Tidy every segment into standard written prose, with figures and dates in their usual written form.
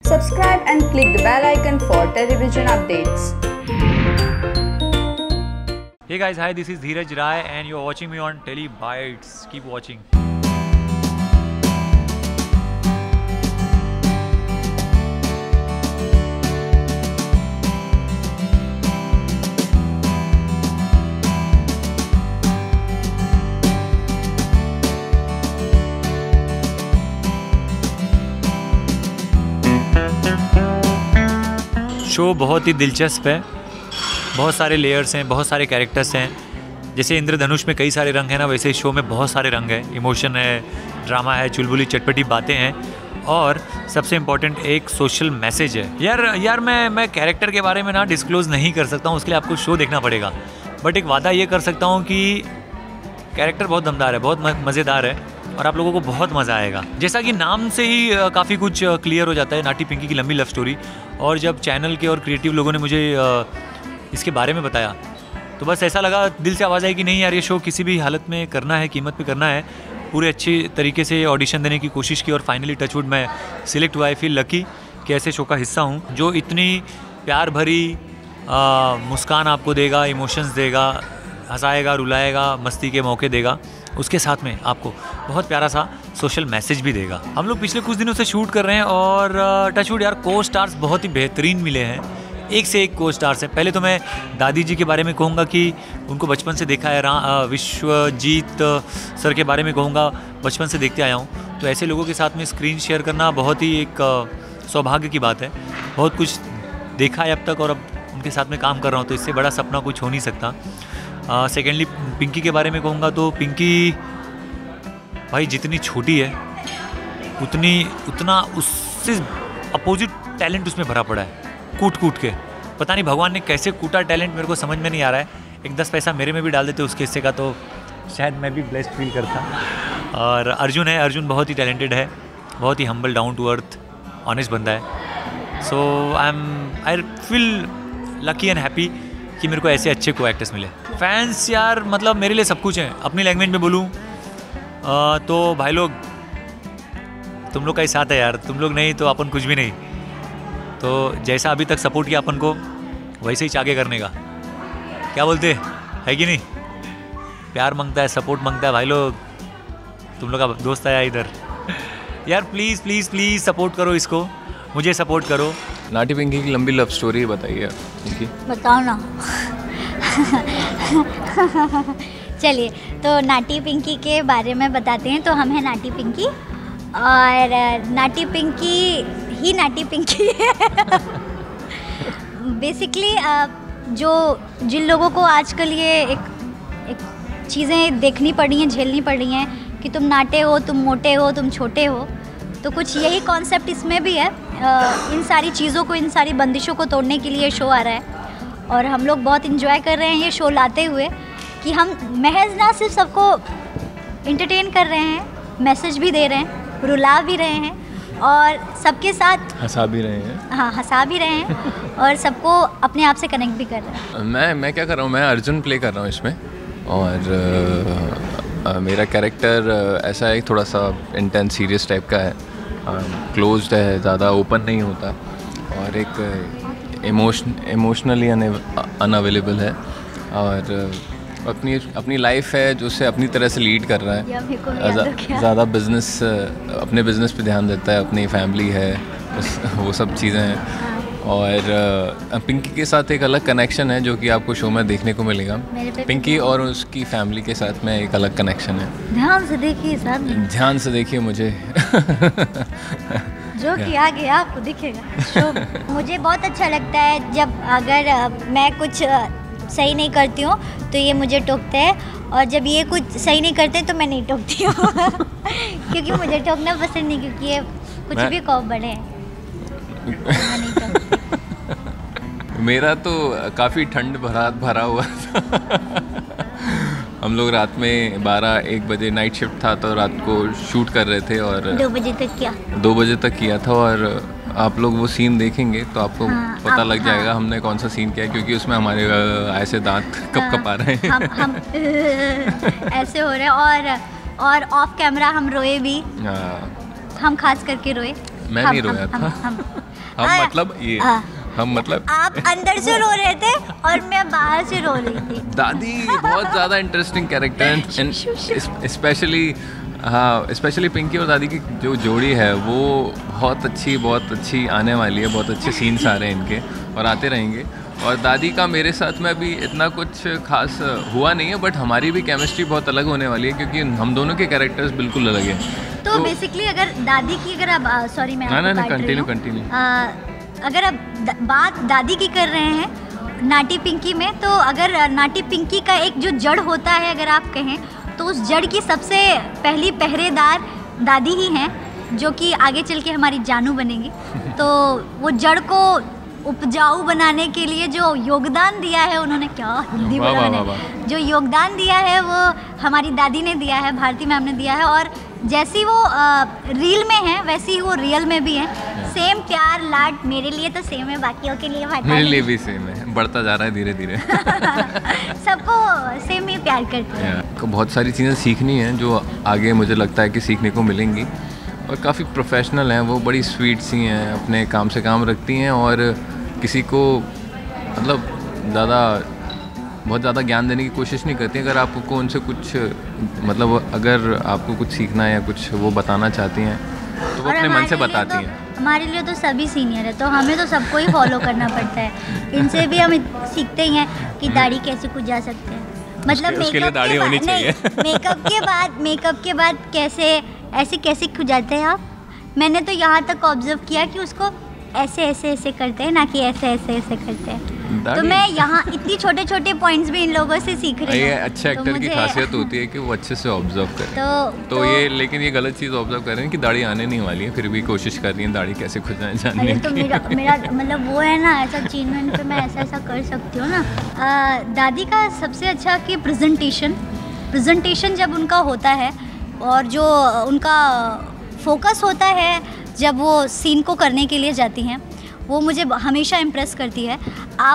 Subscribe and click the bell icon for television updates. Hey guys, hi, this is Dheeraj Rai and you are watching me on Tele Bites. Keep watching. Show बहुत ही दिलचस्प है, बहुत सारे layers हैं, बहुत सारे characters हैं। जैसे इंद्रधनुष में कई सारे रंग हैं ना, वैसे इस शो में बहुत सारे रंग हैं। इमोशन है, ड्रामा है, चुलबुली चटपटी बातें हैं और सबसे इम्पोर्टेंट एक सोशल मैसेज है। यार मैं कैरेक्टर के बारे में ना डिस्क्लोज़ नहीं कर सकता हूँ, उसके लिए आपको शो देखना पड़ेगा। बट एक वादा ये कर सकता हूँ कि कैरेक्टर बहुत दमदार है, बहुत मज़ेदार है और आप लोगों को बहुत मज़ा आएगा। जैसा कि नाम से ही काफ़ी कुछ क्लियर हो जाता है, नाटी पिंकी की लंबी लव स्टोरी। और जब चैनल के और क्रिएटिव लोगों ने मुझे इसके बारे में बताया तो बस ऐसा लगा, दिल से आवाज़ आई कि नहीं यार, ये शो किसी भी हालत में करना है, कीमत पे करना है। पूरे अच्छे तरीके से ऑडिशन देने की कोशिश की और फाइनली टचवुड मैं सिलेक्ट हुआ। आई फील लकी कि ऐसे शो का हिस्सा हूँ जो इतनी प्यार भरी मुस्कान आपको देगा, इमोशंस देगा, हंसाएगा, रुलाएगा, मस्ती के मौके देगा, उसके साथ में आपको बहुत प्यारा सा सोशल मैसेज भी देगा। हम लोग पिछले कुछ दिनों से शूट कर रहे हैं और टचवुड यार को स्टार्स बहुत ही बेहतरीन मिले हैं, एक से एक को स्टार्स हैं। पहले तो मैं दादी जी के बारे में कहूँगा कि उनको बचपन से देखा है। विश्वजीत सर के बारे में कहूँगा, बचपन से देखते आया हूँ। तो ऐसे लोगों के साथ में स्क्रीन शेयर करना बहुत ही एक सौभाग्य की बात है। बहुत कुछ देखा है अब तक और अब उनके साथ में काम कर रहा हूँ, तो इससे बड़ा सपना कुछ हो नहीं सकता। सेकेंडली पिंकी के बारे में कहूँगा तो पिंकी भाई जितनी छोटी है उतना उससे अपोजिट टैलेंट उसमें भरा पड़ा है, कूट के। पता नहीं भगवान ने कैसे कूटा टैलेंट, मेरे को समझ में नहीं आ रहा है। एक 10 पैसा मेरे में भी डाल देते उसके हिस्से का तो शायद मैं भी ब्लेस्ड फील करता। और अर्जुन है, अर्जुन बहुत ही टैलेंटेड है, बहुत ही humble, down to earth, honest बंदा है। So I feel lucky and happy कि मेरे को ऐसे अच्छे को एक्टर्स मिले। फैंस यार मतलब मेरे लिए सब कुछ है। अपनी लैंग्वेज में बोलूँ तो भाई लोग, तुम लोग का ही साथ है यार, तुम लोग नहीं तो अपन कुछ भी नहीं। तो जैसा अभी तक सपोर्ट किया अपन को, वैसे ही आगे करने का। क्या बोलते है कि नहीं? प्यार मांगता है, सपोर्ट मांगता है भाई लोग। तुम लोग का दोस्त आया इधर यार, प्लीज़ प्लीज़ प्लीज़ सपोर्ट करो इसको, मुझे सपोर्ट करो। नाटी पिंकी की लंबी लव स्टोरी बताइए इनकी। बताओ ना चलिए, तो नाटी पिंकी के बारे में बताते हैं। तो हम हैं नाटी पिंकी और नाटी पिंकी ही नाटी पिंकी है बेसिकली। जिन लोगों को आजकल ये एक चीज़ें देखनी पड़ी हैं, झेलनी पड़ी हैं कि तुम नाटे हो, तुम मोटे हो, तुम छोटे हो, तो कुछ यही कॉन्सेप्ट इसमें भी है। इन सारी चीज़ों को, इन सारी बंदिशों को तोड़ने के लिए शो आ रहा है और हम लोग बहुत इन्जॉय कर रहे हैं ये शो लाते हुए कि हम महज ना सिर्फ सबको एंटरटेन कर रहे हैं, मैसेज भी दे रहे हैं, रुला भी रहे हैं और सबके साथ हंसा भी रहे हैं। हाँ, हंसा भी रहे हैं और सबको अपने आप से कनेक्ट भी कर रहे हैं। मैं क्या कर रहा हूँ, मैं अर्जुन प्ले कर रहा हूँ इसमें और मेरा कैरेक्टर ऐसा है, थोड़ा सा इंटेंस सीरियस टाइप का है, क्लोज्ड है, ज़्यादा ओपन नहीं होता और एक इमोशनली अनअवेलेबल है और अपनी लाइफ है जो उसे अपनी तरह से लीड कर रहा है। ज़्यादा अपने बिजनेस पे ध्यान देता है, अपनी फैमिली है, वो सब चीज़ें हैं। और पिंकी के साथ एक अलग कनेक्शन है जो कि आपको शो में देखने को मिलेगा। पिंकी और उसकी फैमिली के साथ में एक अलग कनेक्शन है। ध्यान से देखिए सर, ध्यान से देखिए मुझे जो कि आगे आपको दिखेगा शो। मुझे बहुत अच्छा लगता है जब अगर मैं कुछ सही नहीं करती हूँ तो ये मुझे टोकते हैं और जब ये कुछ सही नहीं करते तो मैं नहीं टोकती हूँ क्योंकि मुझे टोकना पसंद नहीं, क्योंकि ये कुछ भी कौफ बड़े हैं। मेरा तो काफ़ी ठंड भरा हुआ था हम लोग रात में 12-1 बजे नाइट शिफ्ट था तो रात को शूट कर रहे थे और 2 बजे तक किया। 2 बजे तक किया था और आप लोग वो सीन देखेंगे तो आपको पता लग जाएगा हमने कौन सा सीन किया है, क्योंकि उसमें हमारे ऐसे दांत कप आ रहे हैं। हम ऐसे हो रहे हैं और ऑफ कैमरा हम रोए भी। हम खास करके रोए मैं नहीं रोया था। हम मतलब ये हम मतलब आप अंदर से रो रहे थे और मैं बाहर से रो रही थी। दादी बहुत ज़्यादा इंटरेस्टिंग कैरेक्टर है, स्पेशली पिंकी और दादी की जो जोड़ी है वो बहुत अच्छी आने वाली है। बहुत अच्छे सीन्स आ रहे हैं इनके और आते रहेंगे। और दादी का मेरे साथ में अभी इतना कुछ खास हुआ नहीं है, बट हमारी भी केमिस्ट्री बहुत अलग होने वाली है क्योंकि हम दोनों के कैरेक्टर्स बिल्कुल अलग हैं। तो बेसिकली अगर दादी की अगर आप सॉरी मैं कंटिन्यू अगर आप बात दादी की कर रहे हैं नाटी पिंकी में, तो अगर नाटी पिंकी का एक जो जड़ होता है अगर आप कहें तो उस जड़ की सबसे पहली पहरेदार दादी ही हैं, जो कि आगे चल के हमारी जानू बनेंगी। तो वो जड़ को उपजाऊ बनाने के लिए जो योगदान दिया है उन्होंने, क्या हिंदी बोला मैंने, जो योगदान दिया है वो हमारी दादी ने दिया है, भारती मैम ने दिया है। और जैसी वो रील में है वैसी ही वो रियल में भी है। सेम प्यार लाड मेरे लिए तो सेम है, बाकियों के लिए मेरे लिए भी सेम है, बढ़ता जा रहा है धीरे धीरे। सबको सेम ही प्यार करते हैं। बहुत सारी चीज़ें सीखनी हैं जो आगे मुझे लगता है कि सीखने को मिलेंगी। और काफ़ी प्रोफेशनल हैं वो, बड़ी स्वीट सी हैं, अपने काम से काम रखती हैं और किसी को मतलब बहुत ज़्यादा ज्ञान देने की कोशिश नहीं करती। अगर आपको उनसे कुछ मतलब अगर आपको कुछ सीखना है या कुछ वो बताना चाहती हैं तो वो अपने मन से बताती हैं। हमारे लिए तो सभी सीनियर है, तो हमें तो सबको ही फॉलो करना पड़ता है। इनसे भी हम सीखते ही हैं कि दाढ़ी कैसे खुजा सकते हैं, मतलब उसके लिए दाढ़ी होनी चाहिए। मेकअप के बाद कैसे खुजाते हैं आप। मैंने तो यहाँ तक ऑब्जर्व किया कि उसको ऐसे करते हैं, ना कि ऐसे करते हैं। तो मैं यहाँ इतनी छोटे पॉइंट्स भी इन लोगों से सीख रही हूँ। ये अच्छे एक्टर की खासियत होती है कि वो अच्छे से ऑब्जर्व करें। तो ये लेकिन ये गलत चीज़ ऑब्जर्व कर रहे हैं कि दाढ़ी आने नहीं वाली है, फिर भी कोशिश कर रही है दाढ़ी कैसे खुजाएं जानने की। तो मेरा मतलब वो है ना, ऐसा चीन पे मैं ऐसा कर सकती हूँ ना। दादी का सबसे अच्छा कि प्रेजेंटेशन जब उनका होता है और जो उनका फोकस होता है जब वो सीन को करने के लिए जाती हैं, वो मुझे हमेशा इम्प्रेस करती है।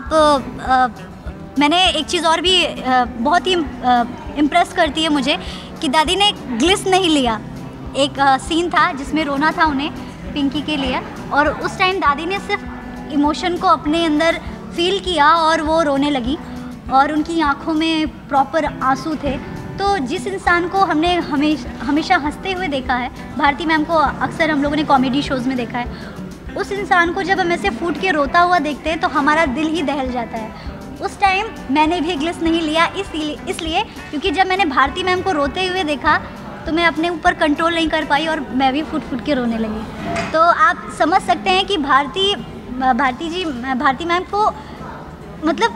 मैंने एक चीज़ और भी बहुत ही इम्प्रेस करती है मुझे कि दादी ने ग्लिस नहीं लिया। एक सीन था जिसमें रोना था उन्हें पिंकी के लिए, और उस टाइम दादी ने सिर्फ इमोशन को अपने अंदर फील किया और वो रोने लगी और उनकी आँखों में प्रॉपर आंसू थे। तो जिस इंसान को हमने हमेशा हंसते हुए देखा है, भारती मैम को अक्सर हम लोगों ने कॉमेडी शोज़ में देखा है, उस इंसान को जब हम ऐसे फूट के रोता हुआ देखते हैं तो हमारा दिल ही दहल जाता है। उस टाइम मैंने भी ग्लिस नहीं लिया इसलिए क्योंकि जब मैंने भारती मैम को रोते हुए देखा तो मैं अपने ऊपर कंट्रोल नहीं कर पाई और मैं भी फूट के रोने लगी। तो आप समझ सकते हैं कि भारती मैम को मतलब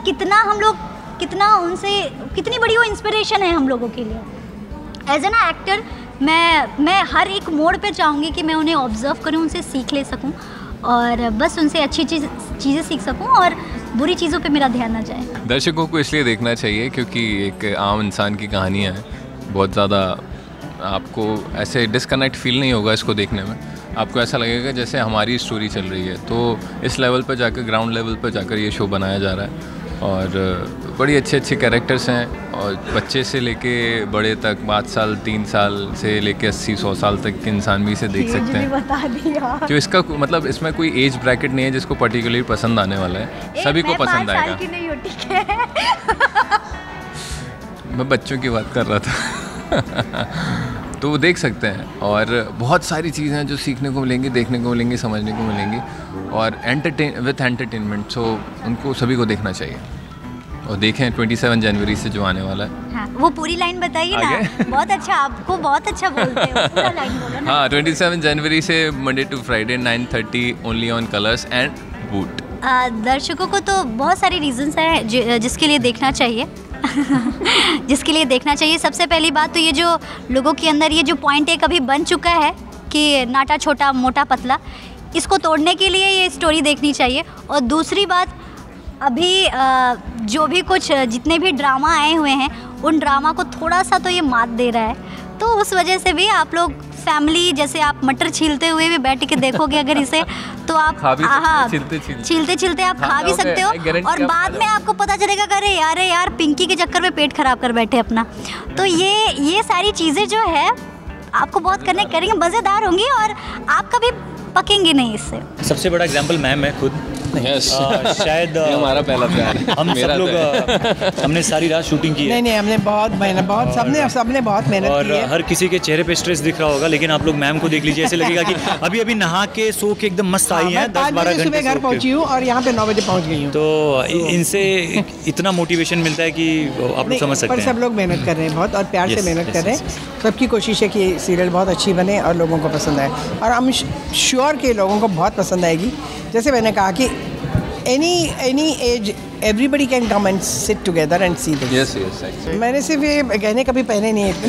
कितनी बड़ी वो इंस्पिरेशन है हम लोगों के लिए। एज एन एक्टर मैं हर एक मोड़ पे चाहूँगी कि मैं उन्हें ऑब्जर्व करूँ, उनसे सीख ले सकूँ और बस उनसे अच्छी चीज़ें सीख सकूँ और बुरी चीज़ों पे मेरा ध्यान ना जाए। दर्शकों को इसलिए देखना चाहिए क्योंकि एक आम इंसान की कहानियाँ हैं, बहुत ज़्यादा आपको ऐसे डिस्कनेक्ट फील नहीं होगा इसको देखने में। आपको ऐसा लगेगा जैसे हमारी स्टोरी चल रही है। तो इस लेवल पर जाकर, ग्राउंड लेवल पर जाकर ये शो बनाया जा रहा है और बड़ी अच्छे कैरेक्टर्स हैं और बच्चे से लेके बड़े तक 5 साल 3 साल से लेके 80-100 साल तक के इंसान भी इसे देख सकते हैं। बता दिया। जो इसका मतलब इसमें कोई एज ब्रैकेट नहीं है जिसको पर्टिकुलरली पसंद आने वाला है, सभी को पसंद आएगा। 5 साल की नहीं हो, ठीक है। मैं बच्चों की बात कर रहा था। तो वो देख सकते हैं और बहुत सारी चीज़ें हैं जो सीखने को मिलेंगी, देखने को मिलेंगी, समझने को मिलेंगी और एंटरटेनमेंट। सो उनको सभी को देखना चाहिए और देखें 27 जनवरी से जो आने वाला है। हाँ, वो पूरी लाइन बताइए ना। बहुत अच्छा, आपको बहुत अच्छा बोलते हो, पूरा लाइन बोलो ना। हाँ, 27 जनवरी से Monday to Friday 9:30 only on Colors and Voot. दर्शकों को तो बहुत सारे रीजंस हैं जिसके लिए देखना चाहिए। सबसे पहली बात तो ये जो लोगों के अंदर ये जो पॉइंट एक अभी बन चुका है कि नाटा छोटा मोटा पतला, इसको तोड़ने के लिए ये स्टोरी देखनी चाहिए। और दूसरी बात, अभी जो भी कुछ जितने भी ड्रामा आए हुए हैं उन ड्रामा को थोड़ा सा तो ये मात दे रहा है। तो उस वजह से भी आप लोग फैमिली जैसे आप मटर छीलते हुए भी बैठ के देखोगे अगर इसे, तो आप छीलते आप खा भी सकते हो और बाद में आपको पता चलेगा कि अरे यार पिंकी के चक्कर में पेट खराब कर बैठे अपना। तो ये सारी चीज़ें जो है आपको बहुत करेंगे, मज़ेदार होंगी और आपका भी पकेंगे नहीं इससे। सबसे बड़ा एग्जांपल मैम है खुद। यस शायद हमारा पहला प्यार है। हम सब लोग हमने सारी रात शूटिंग की है नहीं हमने बहुत मेहनत, बहुत सबने बहुत मेहनत और की है। हर किसी के चेहरे पे स्ट्रेस दिख रहा होगा, लेकिन आप लोग मैम को देख लीजिए, ऐसे लगेगा कि अभी अभी नहा के सो के एकदम मस्त आई हैं। मैं 5 बजे सुबह घर पहुंची हूँ और यहाँ पे 9 बजे पहुँच गई हूँ। तो इनसे इतना मोटिवेशन मिलता है कि आप लोग समझ सकते पर हैं। सब लोग मेहनत कर रहे हैं बहुत और प्यार से Yes, मेहनत yes, कर रहे yes, हैं। सबकी कोशिश है कि सीरियल बहुत अच्छी बने और लोगों को पसंद आए, और हम श्योर कि लोगों को बहुत पसंद आएगी। जैसे मैंने कहा कि any age everybody can come and sit together and see this. Yes yes मैंने सिर्फ ये गहने कभी पहने नहीं इतने।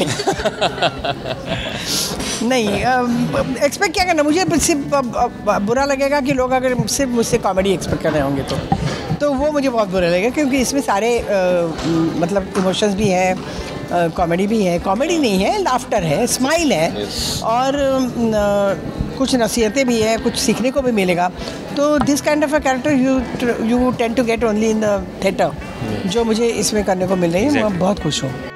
नहीं एक्सपेक्ट क्या करना, मुझे सिर्फ बुरा लगेगा कि लोग अगर सिर्फ मुझसे कॉमेडी एक्सपेक्ट कर रहे होंगे तो वो मुझे बहुत बुरा लगेगा, क्योंकि इसमें सारे मतलब इमोशंस भी हैं, कॉमेडी भी है, कॉमेडी नहीं है, लाफ्टर है, स्माइल है, और कुछ नसीहतें भी हैं, कुछ सीखने को भी मिलेगा। तो this kind of a character you tend to get only in the theatre, जो मुझे इसमें करने को मिल रही है। मैं बहुत खुश हूँ।